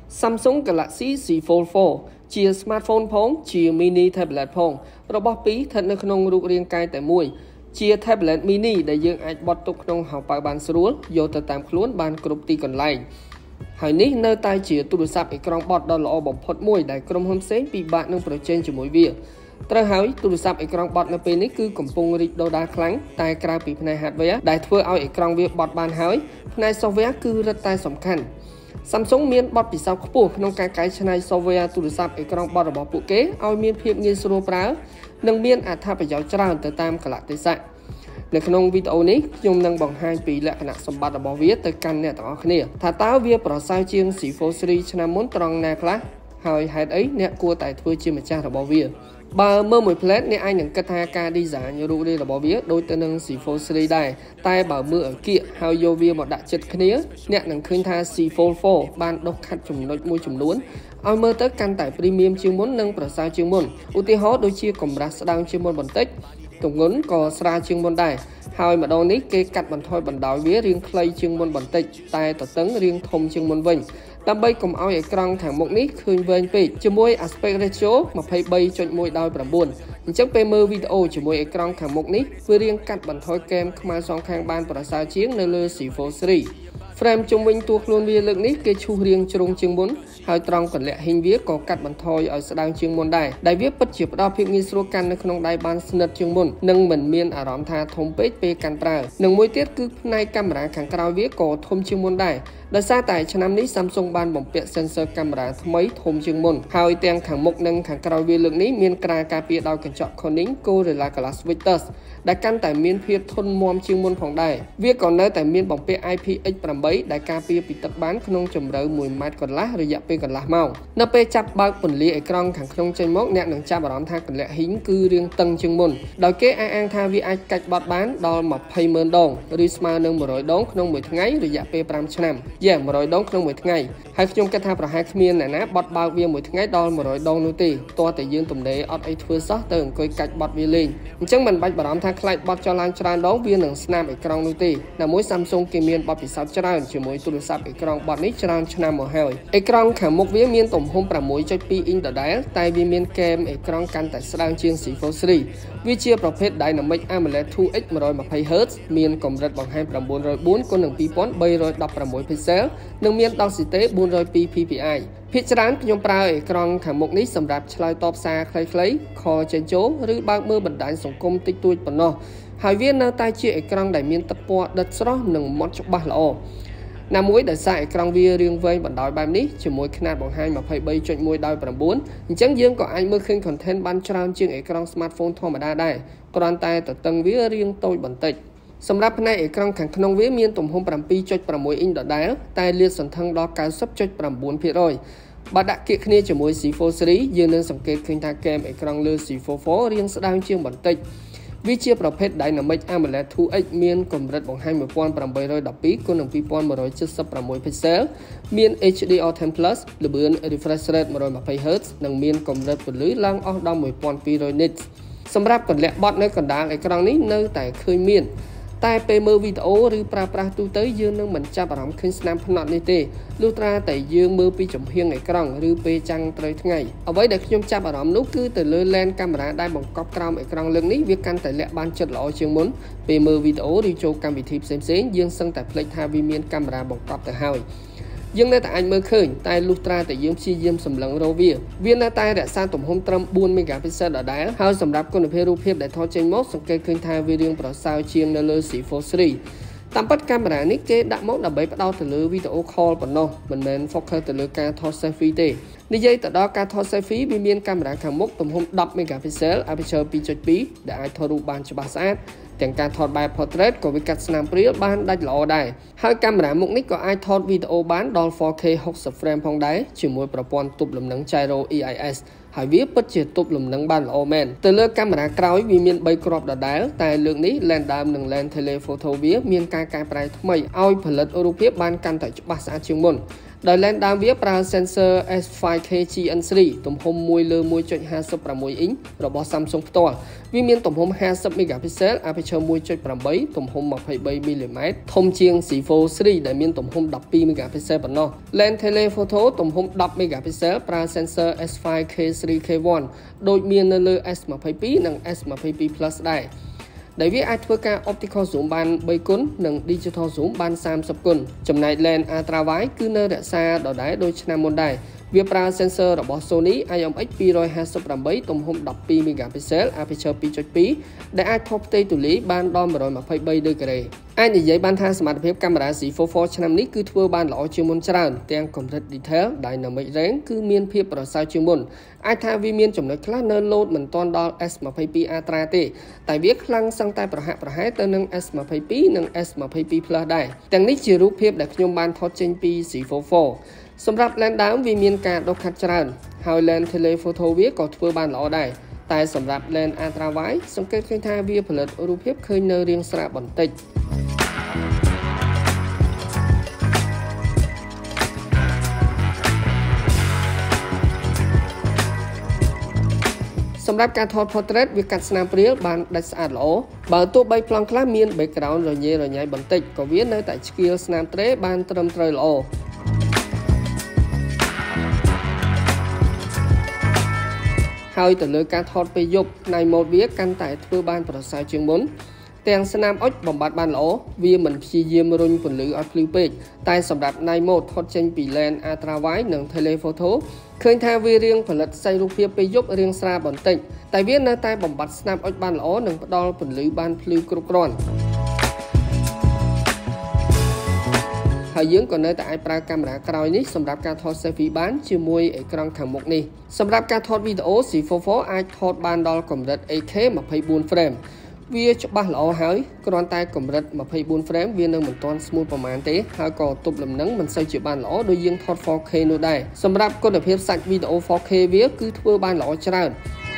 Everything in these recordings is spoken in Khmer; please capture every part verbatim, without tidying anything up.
Samsung Galaxy Z Fold four ជា smartphone ផងជា mini tablet ផងរបស់ពីរស្ថិតនៅក្នុងរូបរាងកាយតែមួយជា tablet mini ដែលយើងអាចបត់ទុកក្នុងហោប៉ៅបានស្រួលយកទៅតាមខ្លួនបានគ្រប់ទីកន្លែងហើយនេះនៅតែជាទូរស័ព្ទអេក្រង់បត់ដ៏ល្អបំផុតមួយដែលក្រុមហ៊ុនផ្សេងពិបាកនឹងប្រជែងជាមួយវាត្រូវហើយទូរស័ព្ទអេក្រង់បត់នៅពេលនេះគឺកំពុងរីកដុះដាលខ្លាំងតែក្រៅពីផ្នែក hardware ដែលធ្វើឲ្យអេក្រង់វាបត់បានហើយផ្នែក software គឺរឹតតែសំខាន់Samsung មានបទពិសោធន៍ខ្ពស់ក្នុងការកែច្នៃ software ទូរស័ព្ទអេក្រង់បត់របស់ពួកគេឲ្យមានភាពងាយស្រួលប្រើនិងមានអត្ថប្រយោជន៍ច្រើនទៅតាមកលៈទេសៈនៅក្នុងវីដេអូនេះខ្ញុំនឹងបង្ហាញពីលក្ខណៈសម្បត្តិរបស់វាទៅកាន់អ្នកទាំងអស់គ្នាថាតើវាប្រសើរជាង Z Fold Series ឆ្នាំមុនត្រង់ណាខ្លះហើយហេតុអីអ្នកគួរតែធ្វើជាម្ចាស់របស់វាបើមើលមួយផ្លែតអ្នកអាចនឹងគិតថាការ design រូបរាងរបស់វាដូចទៅនឹង Z Fold Series ដែរតែបើមើលឲ្យគៀកហើយយកវាមកដាក់ចិត្តគ្នាអ្នកនឹងឃើញថា Z Fold four បានដុសខាត់ចំណុចមួយចំនួនឲ្យមើលទៅកាន់តែ premium ជាងមុននិងប្រសើរជាងមុនឧទាហរណ៍ដូចជាកម្រាស់ស្ដើងជាងមុនបន្តិចទម្ងន់ក៏ស្រាលជាងមុនដែរហើយម្ដងនេះគេកាត់បន្ថយបណ្ដោយវារាងខ្លីជាងមុនបន្តិចតែទទឹងរាងធំជាងមុនវិញដើម្បីកុំឲ្យអេក្រង់ខាងមុខនេះឃើញវែងពេកជាមួយ aspect ratio ยี่สิบสามจุดหนึ่ง ដោយ nine អញ្ចឹងពេលមើលវីដេអូជាមួយអេក្រង់ខាងមុខនេះវារាងកាត់បន្ថយគែមខ្មៅសងខាងបានប្រសើរជាងនៅលើ Z Fold Series frame ជុំវិញតួខ្លួនវាលើកនេះគេឈូសរាងជ្រុងជាងមុនហើយត្រង់កន្លាក់ហ៊ីងវាក៏កាត់បន្ថយឲ្យស្ដើងជាងមុនដែរដែលវាពិតជាផ្ដល់ភាពងាយស្រួលកាន់នៅក្នុងដៃបានស្និទ្ធជាងមុននិងមិនមានអារម្មណ៍ថាធំពេកពេលកាន់ប្រើនិងមួយទៀតគឺផ្នែកកាមេរ៉ាខាងក្រោយវាក៏ធំជាងមុនដែរដោយសារតែឆ្នាំនេះ Samsung បានបំពាក់ sensor កាមេរ៉ាថ្មីធំជាងមុនហើយទាំងខាងមុខនិងខាងក្រោយវាលើកនេះមានក្រាការពារដោយកញ្ចក់ Corning Gorilla Glass Victus ដែលកាន់តែមានភាពធន់មាំជាងមុនផងដែរវាក៏នៅតែមានបំពាក់ I P X eight ដែលការពារពីទឹកបានក្នុងជម្រៅoneម៉ែត្រកន្លះរយៈពេលកន្លះម៉ោងនៅពេលចាប់បើកពន្លាអេក្រង់ខាងក្នុងចេញមកអ្នកនឹងចាប់អារម្មណ៍ថាកន្លាក់ហ៊ីងគឺរាងតឹងជាងមុនដោយគេអះអាងថាវាអាចកាច់បត់បានដល់ยี่สิบម៉ឺនដងឬស្មើនឹងone hundredដងក្នុងមួយថ្ងៃរយៈពេលfiveឆ្នាំយ៉ាone hundredដងក្នុងមួយថ្ងៃហើយខ្ញុំគិតថាប្រហែលគ្មានអ្នកណាបត់បើកវាមួយថ្ងៃដល់one hundredដងនោះទេទាល់តែយើងទំនេរអត់អីធ្វើសោះទៅអង្គុយកាច់បត់វាលេងអញ្ចឹងមិនបាច់បារម្ភថាខ្លាចបត់ចុះឡើងច្រើនដងវានឹងស្នាមអេក្រង់នោះទេតែមួយ Samsung គេមានបទពិសោធន៍ច្រើនជាមួយទូរស័ព្ទអេក្រង់បត់នេះច្រើនឆ្នាំមកហើយអេក្រង់ខាងមុខវាមានទំហំsix point two អ៊ីងដដែលតែវាមានគែមអេក្រង់កាន់តែស្ដើងជាង Z Fold Series វាជាប្រភេទ Dynamic AMOLED two X one hundred twenty Hz មានកម្រិតបង្ហាញnine oh four គុណនឹងtwo thousand three hundred sixteen ពិកសែលនិងមាន density four oh two P P I ភាគច្រើនខ្ញុំប្រើអេក្រង់ខាងមុខនេះសម្រាប់ឆ្លើយតបសារខ្លីៗខលចេញចូលឬបើកមើលបណ្ដាញសង្គមតិចតួចប៉ុណ្ណោះហើយវានៅតែជាអេក្រង់ដែលមានទឹកពណ៌ដិតស្រស់និងម៉ត់ច្បាស់ល្អណាមួយដោយសារអេក្រង់វារាងវែងបណ្ដោយបែបនេះជាមួយຂະຫນាតបង្ហាញtwenty-three point one ដោយnineអញ្ចឹងយើងក៏អាចមើលឃើញ content បានច្រើនជាងអេក្រង់ smartphone ធម្មតាដែរគ្រាន់តែទទឹងវារាងតូចបន្តិចសម្រាប់ផ្នែកអេក្រង់ខាងក្នុងវាមានទំហំseven point six អ៊ីងដដែលតែលាតសន្ធឹងដល់ninety point nineភាគរយបើដាក់គៀកគ្នាជាមួយ Z Fold Series យើងនឹងសង្កេតឃើញថាគែមអេក្រង់លើ Z Fold fourរាងស្ដើងជាងបន្តិចវាជាប្រភេទ Dynamic AMOLED two X មានកម្រិតបង្ហាញeighteen twelveគុណនឹងtwo thousand one hundred seventy-six ពិកសែលមាន H D R ten plus ល្បឿន refresh rate one hundred twenty Hz និងមានកម្រិតពន្លឺឡើងអស់ដល់twelve hundred nits សម្រាប់កន្លាក់បត់នៅកណ្ដាលអេក្រង់នេះនៅតែឃើញមានតែពេលមើលវីដេអូឬប្រើប្រាស់ទូទៅយើងនឹងមិនចាប់អារម្មណ៍ឃើញស្នាមផ្នត់នេះទេលុះត្រាតែយើងមើលពីចំហៀងអេក្រង់ឬពេលចាំងត្រូវថ្ងៃអ្វីដែលខ្ញុំចាប់អារម្មណ៍នោះគឺទៅលើ lens កាមេរ៉ាដែលបង្កប់ក្រោមអេក្រង់លើកនេះវាកាន់តែលាក់បានចិត្តល្អជាងមុនពេលមើលវីដេអូឬចូលកម្មវិធីផ្សេងៗយើងសឹងតែភ្លេចថាវាមានកាមេរ៉ាបង្កប់ទៅហើយយើងនៅតែអាចមើលឃើញតែលុះត្រាតែយើងព្យាយាមសម្លឹងរកវាវានៅតែរក្សាទំហំត្រឹមfour មេហ្គាពិកសែលដដែលហើយសម្រាប់គុណភាពរូបភាពដែលថតចេញមកសង្កេតឃើញថាវារាងប្រសើរជាងនៅលើ Z Fold Seriesតាមពិតកាមេរ៉ានេះគេដាក់មកដើម្បីផ្ដោតទៅលើវីដេអូ call ប៉ុណ្ណោះមិនមែន focus ទៅលើការថត selfie ទេនិយាយទៅដល់ការថត selfie វាមានកាមេរ៉ាខាងមុខទំហំten មេហ្គាពិកសែល aperture two point two ដែលអាចថតរូបបានច្បាស់ស្អាតទាំងការថតបែប portrait ក៏វាកាត់ស្នាមព្រាលបានដាច់ល្អដែរហើយកាមេរ៉ាមុខនេះក៏អាចថតវីដេអូបានដល់ four K sixty frame ផងដែរជាមួយប្រព័ន្ធទប់លំនឹង Gyro E I S ហើយវាពិតជាទប់លំនឹងបានល្អមែនទៅលើកាមេរ៉ាក្រោយវាមានthreeគ្រាប់ដដែលតែលើកនេះ lens ដើមនិង lens telephoto វាមានការកែប្រែថ្មីឲ្យផលិតរូបភាពបានកាន់តែច្បាស់ស្អាតជាងមុនដោយ lens ដើមវាប្រើ sensor S five K G N three ទំហំមួយលើ one point five six inch របស់ Samsung ផ្ទាល់វាមានទំហំfifty megapixel aperture one point eight ទំហំtwenty-three millimeter ធំជាង Z Fold three ដែលមានទំហំtwelve megapixel ប៉ុណ្ណោះ lens telephoto ទំហំten megapixel ប្រើ sensor S five K three K one ដូចមាននៅលើ S twenty-two និង S twenty-two plus ដែរដែលវាអាចធ្វើការ optical zoom បានthreeគុណនិង digital zoom បានthirtyគុណចំណែក lens ultra wide គឺនៅរក្សាដដែលដូចឆ្នាំមុនដែរវាប្រើ sensor របស់ Sony I M X two fifty-eight ទំហំtwelve megapixel aperture two point two ដែលអាចថតផ្ទៃទូលាយបានដល់one twenty-threeដឺក្រេអាចនិយាយបានថាសមត្ថភាពកាមេរ៉ា Z Fold four ឆ្នាំនេះគឺធ្វើបានល្អជាងមុនច្រើនទាំងកម្រិត detail dynamic range គឺមានភាពប្រសើរជាងមុនអាចថាវាមានចំណុចខ្លះនៅ load មិនទាន់ដល់ S twenty-two ultra ទេតែវាខ្លាំងសឹងតែប្រហាក់ប្រហែលទៅនឹង S twenty-two និង S twenty-two plus ដែរទាំងនេះជារូបភាពដែលខ្ញុំបានថតចេញពី Z Fold fourសម្រាប់ lens ដើមវាមានការដុសខាត់ច្រើនហើយ lens telephoto វាក៏ធ្វើបានល្អដែរតែសម្រាប់ lens ultra wide សង្កេតឃើញថាវាផលិតរូបភាពឃើញនៅរាងស្រាលបន្តិចសម្រាប់ការថត portrait វាកាត់ស្នាមព្រាលបានដាច់ស្អាតល្អបើទោះបីប្លង់ខ្លះមាន background រញ៉េរញ៉ៃបន្តិចក៏វានៅតែឆ្កៀលស្នាមត្រេបានត្រឹមត្រូវល្អហើយទៅលើការថតពេលយប់ night mode វាកាន់តែធ្វើបានប្រសើរជាងមុនទាំងស្នាមអុចបំបត្តិបានល្អវាមិនព្យាយាមរុញពន្លឺឲ្យភ្លឺពេកតែសម្រាប់ night mode ថតចេញពី lens ultra wide និង telephoto ឃើញថាវារៀងផលិតសាច់រូបភាពពេលយប់រៀងស្រាលបន្តិចតែវានៅតែបំបត្តិស្នាមអុចបានល្អនិងផ្ដល់ពន្លឺបានភ្លឺគ្រប់គ្រាន់ហើយយើងក៏នៅតែអាចប្រើកាមេរ៉ាក្រោយនេះសម្រាប់ការថត selfie បានជាមួយអេក្រង់ខាងមុខនេះសម្រាប់ការថតវីដេអូ Z Fold four អាចថតបានដល់កម្រិត eight K twenty-four frame វាច្បាស់ល្អហើយគ្រាន់តែកម្រិតtwenty-four frame វានៅមិនទាន់ស្មូតប្រមាណទេហើយក៏ទប់លំនឹងមិនសូវជាបានល្អដូចយើងថត four K នោះដែរសម្រាប់គុណភាពសាច់វីដេអូ four K វាគឺធ្វើបានល្អច្រើន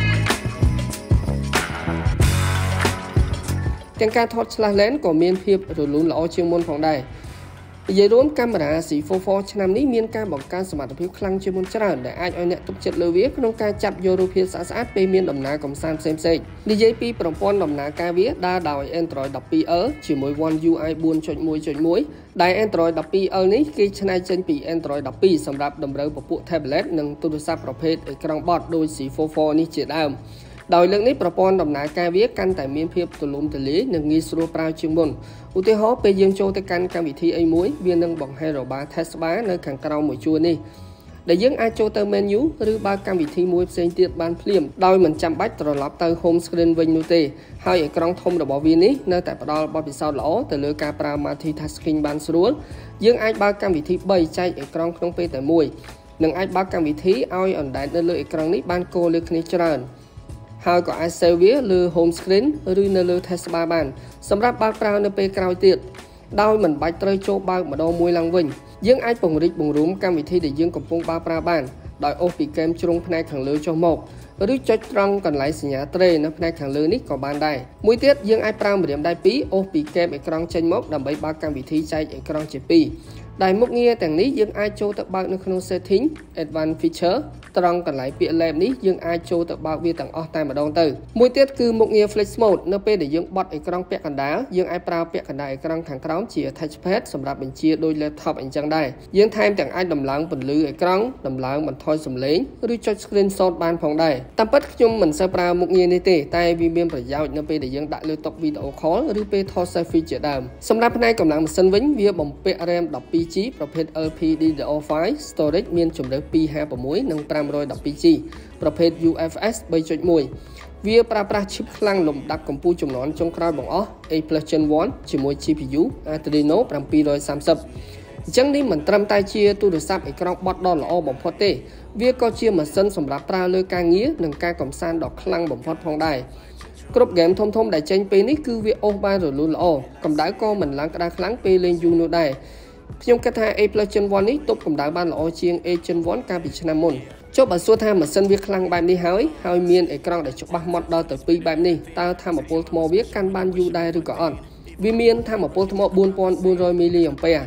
ទាំងការថតឆ្លាស់ lens ក៏មានភាពរលូនល្អជាងមុនផងដែរនិយាយរួមកាមេរ៉ា Z Fold four ឆ្នាំនេះមានការបង្កើនសមត្ថភាពខ្លាំងជាងមុនច្រើនដែលអាចឲ្យអ្នកទុកចិត្តលើវាក្នុងការចាប់យករូបភាពស្អាតៗពេលមានដំណើរកម្សាន្តផ្សេងៗនិយាយពីប្រព័ន្ធដំណើរការវាដើរដោយ Android twelve L ជាមួយ One U I four point one point one ដែល Android twelve L នេះគេច្នៃចេញពី Android twelveសម្រាប់តម្រូវពពួក tablet និងទូរស័ព្ទប្រភេទអេក្រង់បត់ដូច Z Fold four នេះជាដើមដោយលើកនេះប្រព័ន្ធដំណើរការវាកាន់តែមានភាពទូលំទូលាយនិងងាយស្រួលប្រើជាងមុនឧទាហរណ៍ពេលយើងចូលទៅកាន់កម្មវិធីអីមួយវានឹងបង្ហាញរបារ test bar នៅខាងក្រោមមួយជួរនេះដែលយើងអាចចូលទៅ menu ឬបើកកម្មវិធីមួយផ្សេងទៀតបានភ្លាមដោយមិនចាំបាច់ត្រឡប់ទៅ home screen វិញនោះទេហើយអេក្រង់ធំរបស់វានេះនៅតែផ្ដល់បទពិសោធន៍ល្អទៅលើការប្រើ multitasking បានស្រួលយើងអាចបើកកម្មវិធីthreeចែកអេក្រង់ក្នុងពេលតែមួយនិងអាចបើកកម្មវិធីឲ្យអណ្ដែតនៅលើអេក្រង់នេះបានគោលើគ្នាច្រើនហើយក៏អាច save វាលើ home screen ឬនៅលើ test bar បានសម្រាប់បើកប្រើនៅពេលក្រោយទៀតដោយមិនបាច់ត្រូវចូលបើកម្ដងមួយឡើងវិញយើងអាចពង្រីកបង្រួមកម្មវិធីដែលយើងកំពុងបើកប្រើបានដោយអូសពីហ្គេមជ្រុងផ្នែកខាងលើចុះមកឬចុចត្រង់កន្លែងសញ្ញាត្រេនៅផ្នែកខាងលើនេះក៏បានដែរមួយទៀតយើងអាចប្រើម្រាមដៃពីរអូសពីហ្គេមអេក្រង់ចេញមកដើម្បីបើកកម្មវិធីចែកអេក្រង់ជាពីរដែលមុខងារទាំងនេះយើងអាចចូលទៅបើកនៅក្នុង setting advanced feature ត្រង់កន្លែងពាក្យ lab នេះយើងអាចចូលទៅបើកវាទាំងអស់តែម្ដងទៅមួយទៀតគឺមុខងារ flex mode នៅពេលដែលយើងបត់អេក្រង់ពាក់កណ្ដាលយើងអាចប្រើពាក់កណ្ដាលអេក្រង់ខាងក្រោមជា touchpad សម្រាប់បញ្ជាដូច laptop អញ្ចឹងដែរយើងថែមទាំងអាចដំឡើងពន្លឺអេក្រង់ដំឡើងបន្ថយសំឡេងឬចុច screenshot បានផងដែរតាមពិតខ្ញុំមិនសូវប្រើមុខងារនេះទេតែវាមានប្រយោជន៍នៅពេលដែលយើងដាក់លើតុ video call ឬពេលថត selfie ជាដើមសម្រាប់ផ្នែកកម្លាំងម៉ាស៊ីនវិញវាបំពាក់ RAM twelve G ប្រភេទ L P D D R five storage មានជម្រើសtwo fifty-sixនិងfive twelve G ប្រភេទ U F S three point one វាប្រើប្រាស់ chip ខ្លាំងលំដាប់កម្ពស់ចំនួនចុងក្រោយបង្អស់ A plus Gen one ជាមួយ G P U Adreno seven thirtyអញ្ចឹងនេះមិនត្រឹមតែជាទូរស័ព្ទអេក្រង់បត់ដ៏ល្អបំផុតទេវាក៏ជាម៉ាស៊ីនសម្រាប់ប្រើលើការងារនិងការកម្សាន្តដ៏ខ្លាំងបំផុតផងដែរគ្រប់ហ្គេមធំៗដែលចេញពេលនេះគឺវាអូសបានរលូនល្អកម្ដៅក៏មិនឡើងក្ដៅខ្លាំងពេលលេងយូរនោះដែរខ្ញុំគិតថា A plus Gen one នេះទប់កម្ដៅបានល្អជាង A Gen one កាលពីឆ្នាំមុនចុះបើសួរថាម៉ាស៊ីនវាខ្លាំងបែបនេះហើយហើយមានអេក្រង់ដែលច្បាស់ម៉ត់ដល់ទៅtwoបែបនេះតើថាមពលថ្មវាកាន់បានយូរដែរឬក៏អត់វាមានថាមពលថ្មfour thousand four hundred milliampere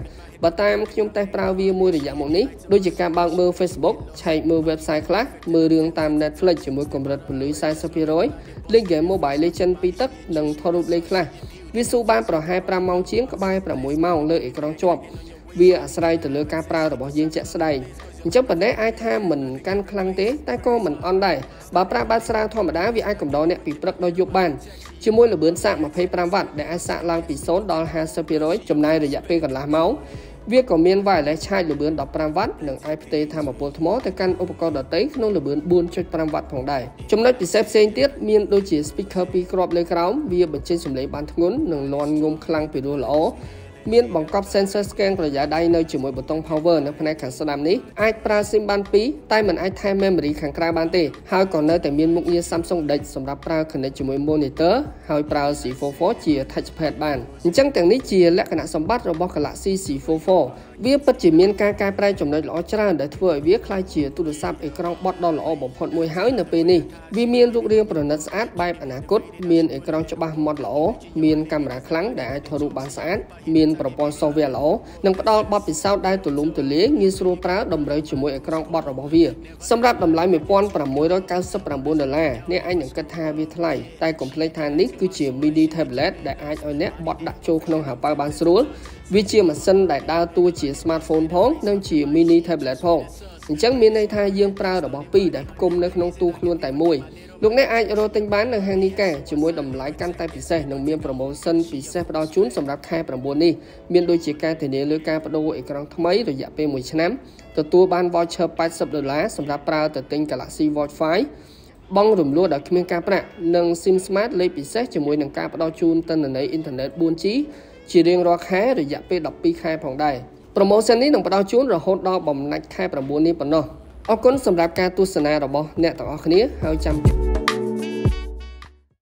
បើតាមខ្ញុំតែប្រើវាមួយរយៈមកនេះដូចជាការបើកមើល Facebook ឆែកមើល website ខ្លះមើលរឿងតាម Netflix ជាមួយកម្រិតពលឺ สี่สิบเปอร์เซ็นต์ លេង game Mobile Legends ពីរទឹកនិងថតរូបលេងខ្លះវាស៊ូបានប្រហែល five ម៉ោងជាងក្បែរ six ម៉ោងលើអេក្រង់ជាប់វាអាស្រ័យទៅលើការប្រើរបស់យើងជាក់ស្ដែងអញ្ចឹងប៉ុណ្ណេះអាចថាមិនកាន់ខ្លាំងទេតែក៏មិនអន់ដែរបើប្រើបាតស្រាវធម្មតាវាអាចកំដរអ្នកពីព្រឹកដល់យប់បានជាមួយល្បឿនសាកtwenty-fiveវ៉ាត់ដែលអាចសាកឡើងពីzeroដល់fiftyเปอร์เซ็นต์ ចំណាយរយៈពេលកន្លះម៉ោងវាក៏មាន wireless charge ល្បឿនfifteenវ៉ាត់និងអាចផ្ទេរថាមពលថ្មទៅកាន់ឧបករណ៍ដទៃក្នុងល្បឿនfour point fiveវ៉ាត់ផងដែរចំណុចពិសេសផ្សេងទៀតមានដូចជា speaker ពីរគ្រាប់លើក្រោមវាបញ្ចេញសំឡេងបានធ្ងន់និងលាន់ងំខ្លាំងពីរោះល្អមានបង្កប់ sensor scan ក្រយ៉ាដៃនៅជាមួយប៊ូតុង power នៅផ្នែកខាងស្ដាំនេះអាចប្រើ SIM បានពីរតែមិនអាចថែម memory ខាងក្រៅបានទេហើយក៏នៅតែមានមុខងារ Samsung Dex សម្រាប់ប្រើ connect ជាមួយ monitor ហើយប្រើ C forty-four ជា touchpad បានអញ្ចឹងទាំងនេះជាលក្ខណៈសម្បត្តិរបស់ Galaxy C forty-four វាពិតជាមានការកែប្រែចំណុចល្អច្រើនដែលធ្វើឲ្យវាក្លាយជាទូរស័ព្ទអេក្រង់បត់ដ៏ល្អបំផុតមួយហើយនៅពេលនេះវាមានរូបរាងប្រណិតស្អាតបែបអនាគតមានអេក្រង់ច្បាស់ម៉ត់ល្អមានកាមេរ៉ាខ្លាំងដែលអាចថតរូបបានស្អាតមានប្រព័ន្ធ software ល្អនិងផ្ដល់បទពិសោធន៍ដែលទូលំទូលាយងាយស្រួលប្រើតម្រូវជាមួយអេក្រង់បត់របស់វាសម្រាប់តម្លៃone thousand six hundred ninety-nineដុល្លារអ្នកអាចនឹងគិតថាវាថ្លៃតែកុំភ្លេចថានេះគឺជា mini tablet ដែលអាចឲ្យអ្នកបត់ដាក់ចូលក្នុងហៅប៉ៅបានស្រួលវាជាម៉ាស៊ីនដែលដើរតួជា smartphone ផងនិងជា mini tablet ផងអញ្ចឹងមានន័យថាយើងប្រើរបស់ពីរដែលផ្គុំនៅក្នុងទូខ្លួនតែមួយលោកអ្នកអាចរកទិញបាននៅហាងនីកាជាមួយតម្លៃកាន់តែពិសេសនិងមាន promotion ពិសេសផ្ដល់ជូនសម្រាប់ខែnineនេះមានដូចជាការធានាលើការបដូរអេក្រង់ថ្មីរយៈពេលoneឆ្នាំទទួលបាន voucher eightyដុល្លារសម្រាប់ប្រើទៅទិញ Galaxy Watch five បង់រំលោះដោយគ្មានការប្រាក់និង SIM Smart លេខពិសេសជាមួយនឹងការផ្ដល់ជូនទិន្នន័យអ៊ីនធឺណិត four G ជារៀងរាល់ខែរយៈពេលtwelveខែផងដែរ promotion នេះនឹងផ្ដល់ជូនរហូតដល់បំណាច់ខែnineនេះប៉ុណ្ណោះអរគុណសម្រាប់ការទស្សនារបស់អ្នកទាំងអស់គ្នាហើយចាំ